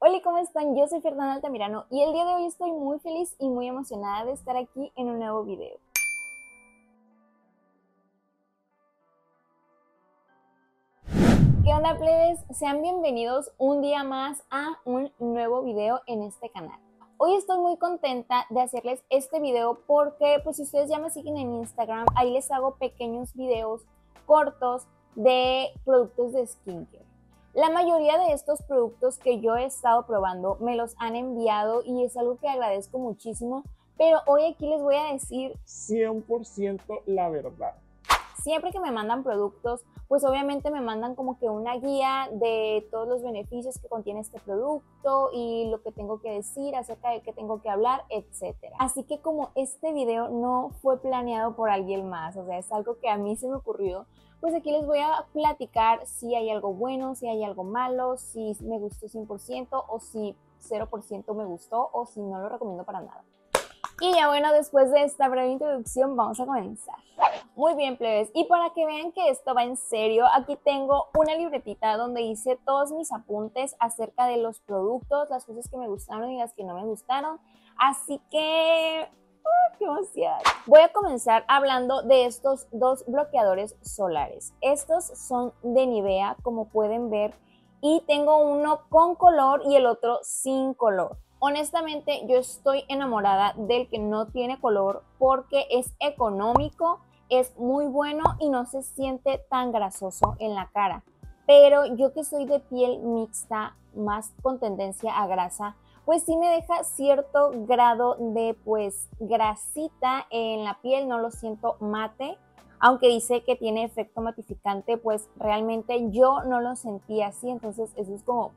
Hola, ¿cómo están? Yo soy Fernanda Altamirano y el día de hoy estoy muy feliz y muy emocionada de estar aquí en un nuevo video. ¿Qué onda, plebes? Sean bienvenidos un día más a un nuevo video en este canal. Hoy estoy muy contenta de hacerles este video porque, pues si ustedes ya me siguen en Instagram, ahí les hago pequeños videos cortos de productos de skincare. La mayoría de estos productos que yo he estado probando me los han enviado y es algo que agradezco muchísimo, pero hoy aquí les voy a decir 100% la verdad. Siempre que me mandan productos, pues obviamente me mandan como que una guía de todos los beneficios que contiene este producto y lo que tengo que decir acerca de qué tengo que hablar, etcétera. Así que como este video no fue planeado por alguien más, o sea, es algo que a mí se me ocurrió, pues aquí les voy a platicar si hay algo bueno, si hay algo malo, si me gustó 100% o si 0% me gustó o si no lo recomiendo para nada. Y ya bueno, después de esta breve introducción vamos a comenzar. Muy bien, plebes, y para que vean que esto va en serio, aquí tengo una libretita donde hice todos mis apuntes acerca de los productos, las cosas que me gustaron y las que no me gustaron, así que ¡qué emoción! Voy a comenzar hablando de estos dos bloqueadores solares. Estos son de Nivea, como pueden ver, y tengo uno con color y el otro sin color. Honestamente, yo estoy enamorada del que no tiene color porque es económico, es muy bueno y no se siente tan grasoso en la cara. Pero yo que soy de piel mixta, más con tendencia a grasa, pues sí me deja cierto grado de pues grasita en la piel, no lo siento mate, aunque dice que tiene efecto matificante, pues realmente yo no lo sentí así, entonces eso es como,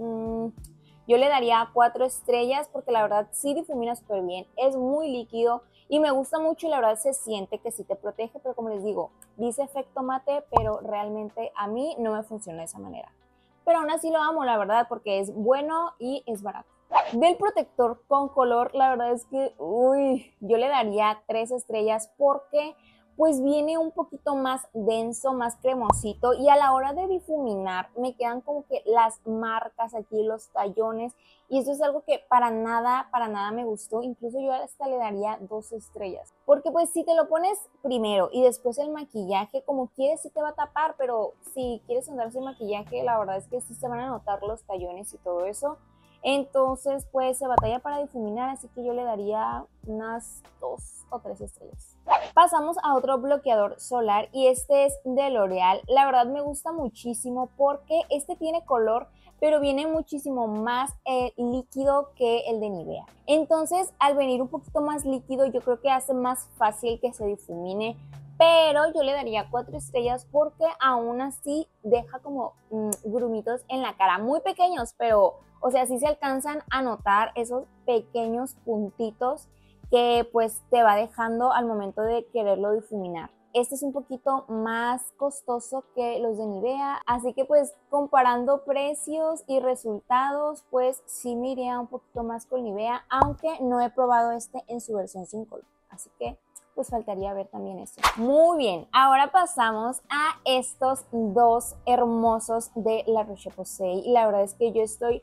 yo le daría 4 estrellas porque la verdad sí difumina súper bien, es muy líquido y me gusta mucho y la verdad se siente que sí te protege, pero como les digo, dice efecto mate, pero realmente a mí no me funciona de esa manera. Pero aún así lo amo, la verdad, porque es bueno y es barato. Del protector con color, la verdad es que, yo le daría 3 estrellas porque pues viene un poquito más denso, más cremosito y a la hora de difuminar me quedan como que las marcas aquí, los tallones y eso es algo que para nada me gustó, incluso yo hasta le daría 2 estrellas porque pues si te lo pones primero y después el maquillaje como quieres sí te va a tapar, pero si quieres andar sin maquillaje la verdad es que sí se van a notar los tallones y todo eso. Entonces, pues se batalla para difuminar, así que yo le daría unas 2 o 3 estrellas. Pasamos a otro bloqueador solar y este es de L'Oreal. La verdad me gusta muchísimo porque este tiene color, pero viene muchísimo más líquido que el de Nivea. Entonces, al venir un poquito más líquido, yo creo que hace más fácil que se difumine, pero yo le daría 4 estrellas porque aún así deja como grumitos en la cara, muy pequeños, pero o sea, sí se alcanzan a notar esos pequeños puntitos que pues te va dejando al momento de quererlo difuminar. Este es un poquito más costoso que los de Nivea, así que pues comparando precios y resultados, pues sí me iría un poquito más con Nivea, aunque no he probado este en su versión sin color, así que pues faltaría ver también esto. Muy bien, ahora pasamos a estos dos hermosos de La Roche-Posay y la verdad es que yo estoy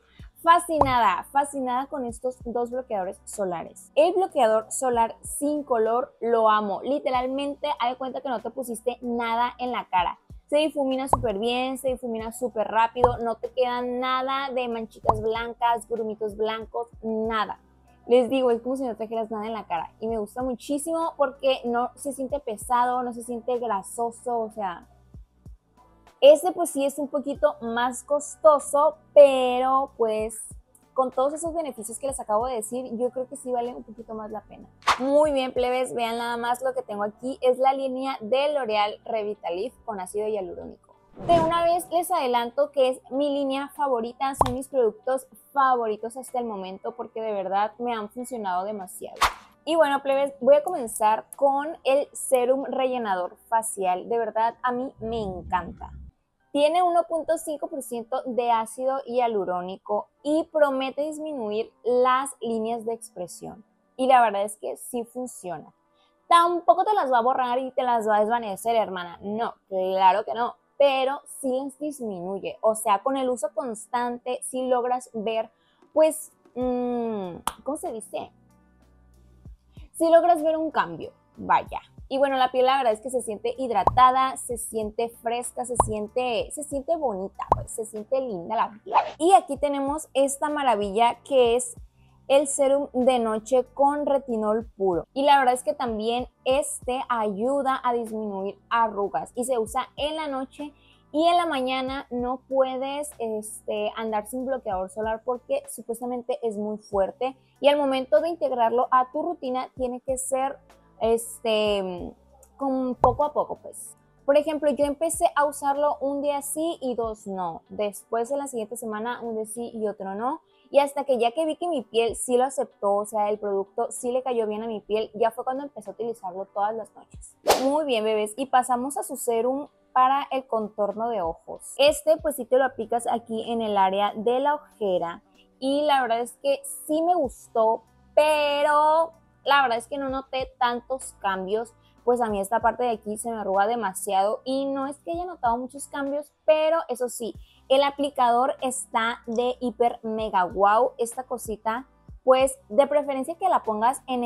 fascinada con estos dos bloqueadores solares. El bloqueador solar sin color lo amo, literalmente haz de cuenta que no te pusiste nada en la cara. Se difumina súper bien, se difumina súper rápido, no te queda nada de manchitas blancas, grumitos blancos, nada. Les digo, es como si no trajeras nada en la cara y me gusta muchísimo porque no se siente pesado, no se siente grasoso, o sea, este pues sí es un poquito más costoso, pero pues con todos esos beneficios que les acabo de decir, yo creo que sí vale un poquito más la pena. Muy bien, plebes, vean nada más lo que tengo aquí, es la línea de L'Oreal Revitalift con ácido hialurónico. De una vez les adelanto que es mi línea favorita, son mis productos favoritos hasta el momento porque de verdad me han funcionado demasiado. Y bueno, plebes, voy a comenzar con el serum rellenador facial, de verdad a mí me encanta. Tiene 1.5% de ácido hialurónico y promete disminuir las líneas de expresión. Y la verdad es que sí funciona. Tampoco te las va a borrar y te las va a desvanecer, hermana. No, claro que no. Pero sí las disminuye. O sea, con el uso constante sí logras ver pues, ¿cómo se dice? Si logras ver un cambio, vaya. Y bueno, la piel la verdad es que se siente hidratada, se siente fresca, se siente bonita, pues, se siente linda la piel. Y aquí tenemos esta maravilla que es el serum de noche con retinol puro. Y la verdad es que también este ayuda a disminuir arrugas y se usa en la noche. Y en la mañana no puedes andar sin bloqueador solar porque supuestamente es muy fuerte y al momento de integrarlo a tu rutina tiene que ser con poco a poco, pues. Por ejemplo, yo empecé a usarlo un día sí y 2 no. Después en la siguiente semana un día sí y otro no. Y hasta que ya que vi que mi piel sí lo aceptó, o sea, el producto sí le cayó bien a mi piel, ya fue cuando empecé a utilizarlo todas las noches. Muy bien, bebés. Y pasamos a su serum para el contorno de ojos. Pues sí te lo aplicas aquí en el área de la ojera y la verdad es que sí me gustó, pero la verdad es que no noté tantos cambios, pues a mí esta parte de aquí se me arruga demasiado y no es que haya notado muchos cambios, pero eso sí, el aplicador está de hiper mega wow, esta cosita pues de preferencia que la pongas en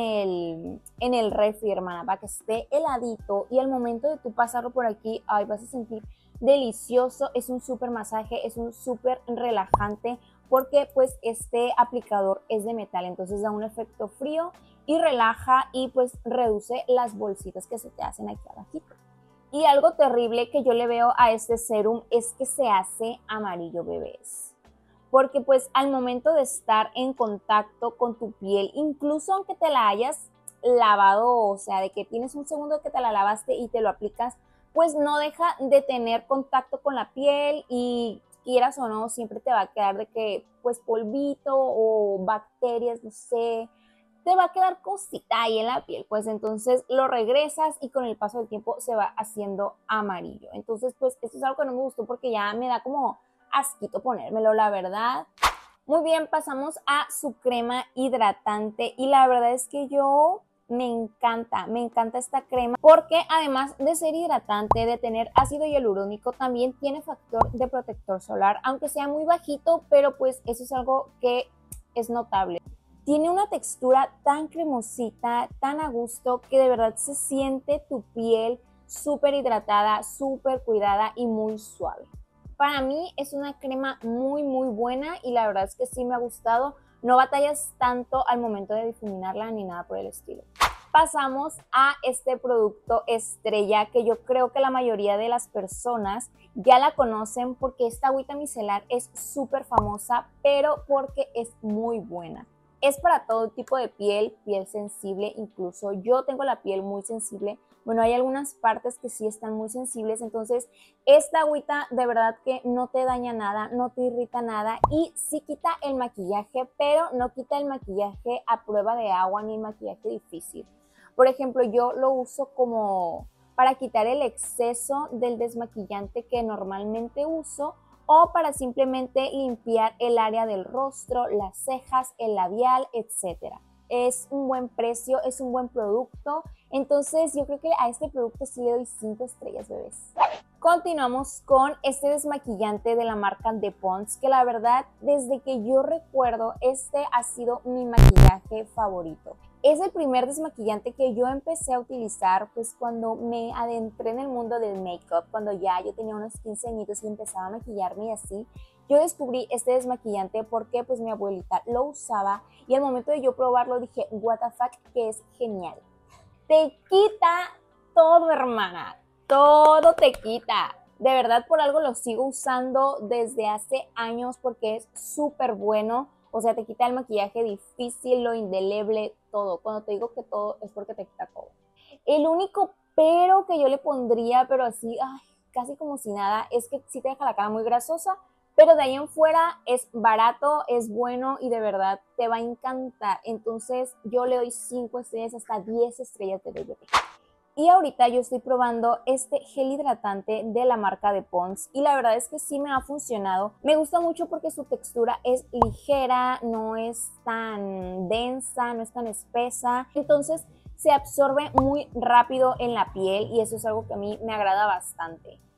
el refri, hermana, para que esté heladito y al momento de tú pasarlo por aquí, ay, vas a sentir delicioso, es un súper masaje, es un súper relajante porque pues este aplicador es de metal, entonces da un efecto frío y relaja y pues reduce las bolsitas que se te hacen aquí abajito. Y algo terrible que yo le veo a este serum es que se hace amarillo, bebés. Porque pues al momento de estar en contacto con tu piel, incluso aunque te la hayas lavado, o sea, de que tienes un segundo que te la lavaste y te lo aplicas, pues no deja de tener contacto con la piel y quieras o no, siempre te va a quedar de que pues polvito o bacterias, no sé, te va a quedar cosita ahí en la piel, pues entonces lo regresas y con el paso del tiempo se va haciendo amarillo. Entonces pues esto es algo que no me gustó porque ya me da como asquito ponérmelo, la verdad. Muy bien, pasamos a su crema hidratante y la verdad es que me encanta esta crema porque además de ser hidratante, de tener ácido hialurónico, también tiene factor de protector solar, aunque sea muy bajito, pero pues eso es algo que es notable. Tiene una textura tan cremosita, tan a gusto, que de verdad se siente tu piel súper hidratada, súper cuidada y muy suave. Para mí es una crema muy buena y la verdad es que sí me ha gustado. No batallas tanto al momento de difuminarla ni nada por el estilo. Pasamos a este producto estrella que yo creo que la mayoría de las personas ya la conocen porque esta agüita micelar es súper famosa, pero porque es muy buena. Es para todo tipo de piel sensible, incluso yo tengo la piel muy sensible. Bueno, hay algunas partes que sí están muy sensibles, entonces esta agüita de verdad que no te daña nada, no te irrita nada y sí quita el maquillaje, pero no quita el maquillaje a prueba de agua ni el maquillaje difícil. Por ejemplo, yo lo uso como para quitar el exceso del desmaquillante que normalmente uso o para simplemente limpiar el área del rostro, las cejas, el labial, etc. Es un buen precio, es un buen producto, entonces yo creo que a este producto sí le doy 5 estrellas, bebés. Continuamos con este desmaquillante de la marca The Pond's, que la verdad desde que yo recuerdo este ha sido mi maquillaje favorito. Es el primer desmaquillante que yo empecé a utilizar pues cuando me adentré en el mundo del make-up, cuando ya yo tenía unos 15 añitos y empezaba a maquillarme y así. Yo descubrí este desmaquillante porque pues mi abuelita lo usaba y al momento de yo probarlo dije, what the fuck, que es genial. Te quita todo, hermana, todo te quita. De verdad por algo lo sigo usando desde hace años porque es súper bueno. O sea, te quita el maquillaje difícil, lo indeleble, todo. Cuando te digo que todo, es porque te quita todo. El único pero que yo le pondría, pero así, ay, casi como si nada, es que sí te deja la cara muy grasosa, pero de ahí en fuera es barato, es bueno y de verdad te va a encantar. Entonces yo le doy 5 estrellas, hasta 10 estrellas de bebé. Y ahorita yo estoy probando este gel hidratante de la marca de Pond's y la verdad es que sí me ha funcionado. Me gusta mucho porque su textura es ligera, no es tan densa, no es tan espesa. Entonces se absorbe muy rápido en la piel y eso es algo que a mí me agrada bastante.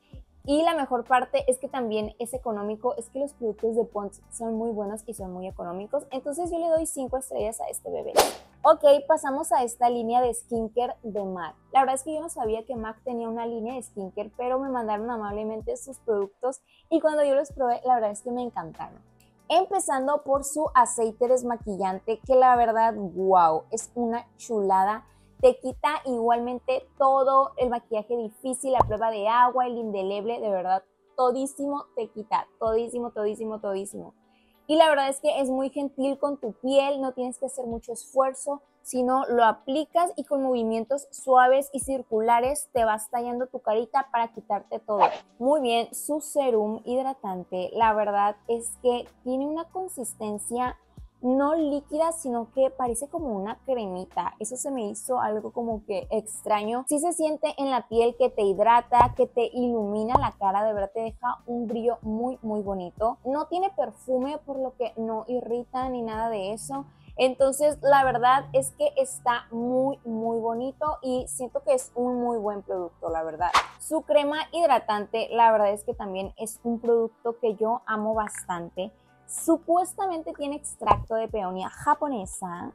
Y la mejor parte es que también es económico, es que los productos de Pond's son muy buenos y son muy económicos, entonces yo le doy 5 estrellas a este bebé. Ok, pasamos a esta línea de skincare de MAC. La verdad es que yo no sabía que MAC tenía una línea de skincare, pero me mandaron amablemente sus productos y cuando yo los probé, la verdad es que me encantaron. Empezando por su aceite desmaquillante, que la verdad, wow, es una chulada. Te quita igualmente todo el maquillaje difícil, la prueba de agua, el indeleble, de verdad, todísimo te quita, todísimo, todísimo, todísimo. Y la verdad es que es muy gentil con tu piel, no tienes que hacer mucho esfuerzo, sino lo aplicas y con movimientos suaves y circulares te vas tallando tu carita para quitarte todo. Muy bien, su serum hidratante, la verdad es que tiene una consistencia no líquida, sino que parece como una cremita. Eso se me hizo algo como que extraño. Sí se siente en la piel que te hidrata, que te ilumina la cara, de verdad te deja un brillo muy, muy bonito. No tiene perfume, por lo que no irrita ni nada de eso. Entonces, la verdad es que está muy, muy bonito y siento que es un muy buen producto, la verdad. Su crema hidratante, la verdad es que también es un producto que yo amo bastante. Supuestamente tiene extracto de peonia japonesa,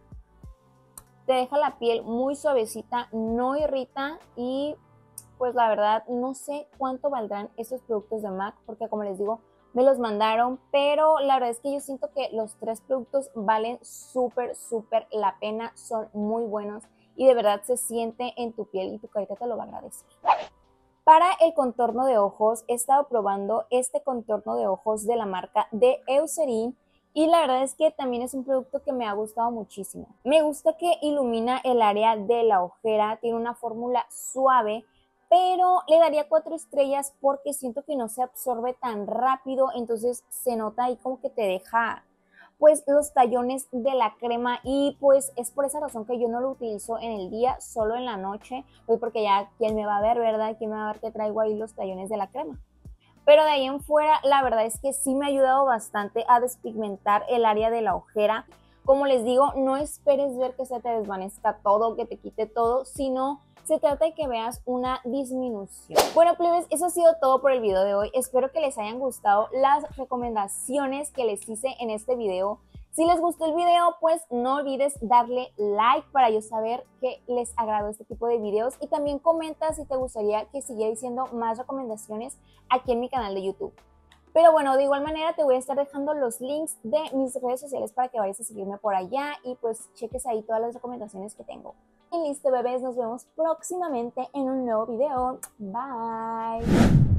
te deja la piel muy suavecita, no irrita y pues la verdad no sé cuánto valdrán estos productos de MAC porque como les digo me los mandaron, pero la verdad es que yo siento que los 3 productos valen súper la pena, son muy buenos y de verdad se siente en tu piel y tu carita te lo va a agradecer. Para el contorno de ojos, he estado probando este contorno de ojos de la marca de Eucerin y la verdad es que también es un producto que me ha gustado muchísimo. Me gusta que ilumina el área de la ojera, tiene una fórmula suave, pero le daría 4 estrellas porque siento que no se absorbe tan rápido, entonces se nota ahí como que te deja pues los tallones de la crema y pues es por esa razón que yo no lo utilizo en el día, solo en la noche, pues porque ya quién me va a ver, ¿verdad? ¿Quién me va a ver que traigo ahí los tallones de la crema? Pero de ahí en fuera, la verdad es que sí me ha ayudado bastante a despigmentar el área de la ojera. Como les digo, no esperes ver que se te desvanezca todo, que te quite todo, sino se trata de que veas una disminución. Bueno, plebes, eso ha sido todo por el video de hoy. Espero que les hayan gustado las recomendaciones que les hice en este video. Si les gustó el video, pues no olvides darle like para yo saber que les agradó este tipo de videos. Y también comenta si te gustaría que siguiera diciendo más recomendaciones aquí en mi canal de YouTube. Pero bueno, de igual manera te voy a estar dejando los links de mis redes sociales para que vayas a seguirme por allá y pues cheques ahí todas las recomendaciones que tengo. Y listo, bebés, nos vemos próximamente en un nuevo video. Bye.